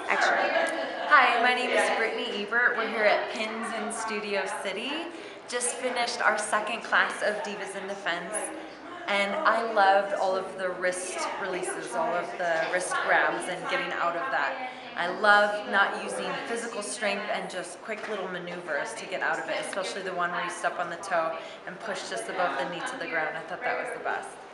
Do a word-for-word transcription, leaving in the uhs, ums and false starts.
Action. Hi, my name is Brittany Ebert. We're here at PINZ in Studio City. Just finished our second class of Divas in Defense, and I loved all of the wrist releases, all of the wrist grabs and getting out of that. I love not using physical strength and just quick little maneuvers to get out of it, especially the one where you step on the toe and push just above the knee to the ground. I thought that was the best.